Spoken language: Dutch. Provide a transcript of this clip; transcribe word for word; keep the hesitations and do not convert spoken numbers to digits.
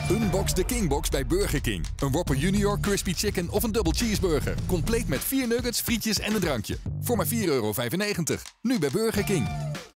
Unbox de Kingbox bij Burger King. Een Whopper Junior, Crispy Chicken of een Double Cheeseburger. Compleet met vier nuggets, frietjes en een drankje. Voor maar vier euro vijfennegentig. Nu bij Burger King.